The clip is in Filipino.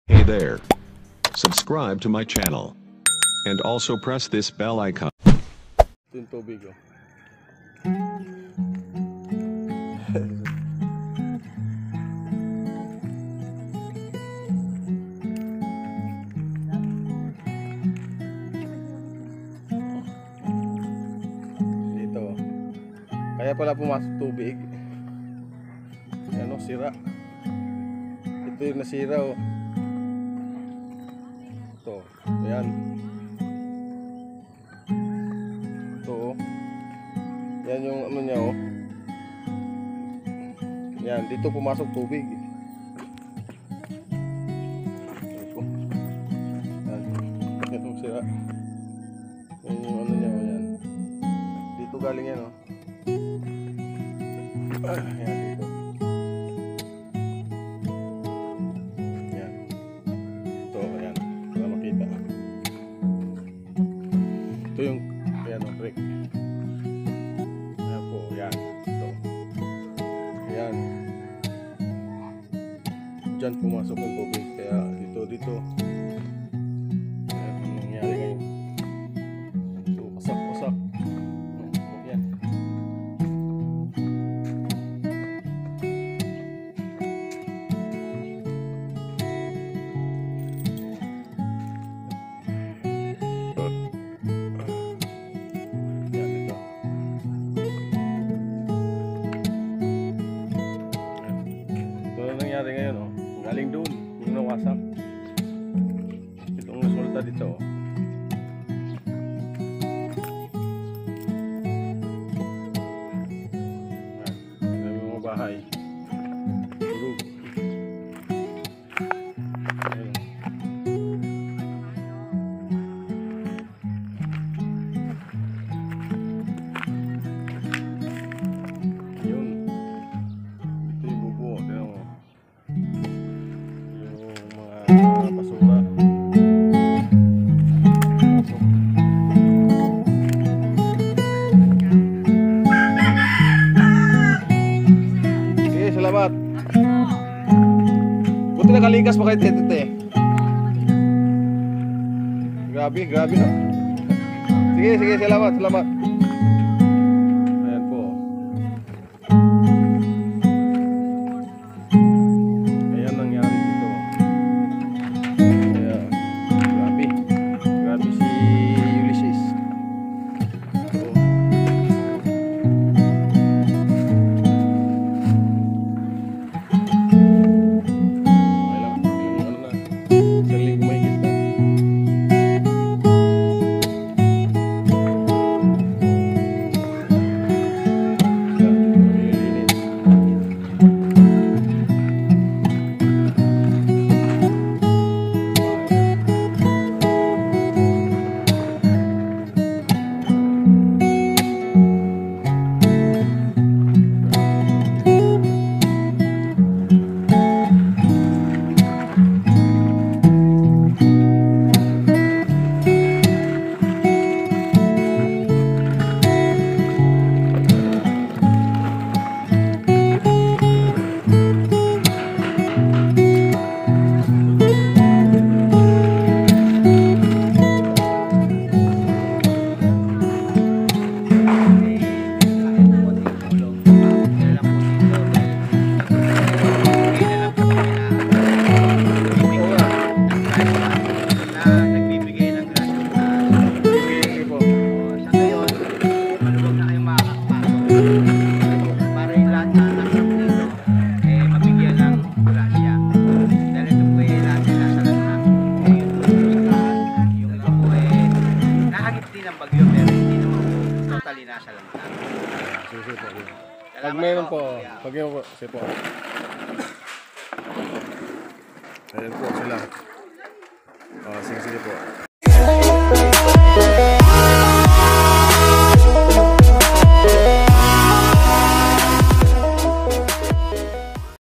Hey there. Subscribe to my channel. And also press this bell icon. Ito yung tubig oh. Dito oh. Kaya pala pumasok tubig. Ano, sira. Ito yung nasira oh. Ito, ayan. Ito oh. Yan yung ano niya oh. Yan, dito pumasok tubig. Ito. Yan. Ito sira. Yan yung ano niya oh, yan. Dito galing yan oh. Yan dito. Yan. Ito, ayan. Para makita. Ito yung ayan oh, brick. Ayan po, yan. Ito. Ayan. Diyan pumasok ang tubig. Kaya dito. Ayan ang nangyari ngayon. So, wasak. Ayan. Ayan, ito. Ito na nangyari ngayon oh. Galing doon, yung nawasak. Itong resulta dito oh. Ayan, yung mga bahay. Tulog. Ayan. Yun. Ito yung bubo. Tignan mo. Yung mga basura. Sige, salamat. Buti nakaligas pa kayo tete. Grabe no. Sige, salamat. Ayan po. Ayan nangyari dito. Kaya, grabe si Ulysses. So, okay lang. Yung ano na, isang linggo mahigit na. Yan, nililinis. Pag meron po, pag yun po, sige po. Ayan po sila. Sige po.